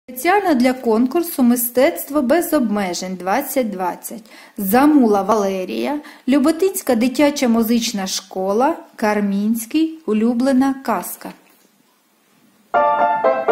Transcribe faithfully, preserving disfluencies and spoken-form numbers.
Спеціально для конкурсу «Мистецтво без обмежень двадцять двадцять» Замула Валерія, Люботинська дитяча музична школа, Кармінський, улюблена казка.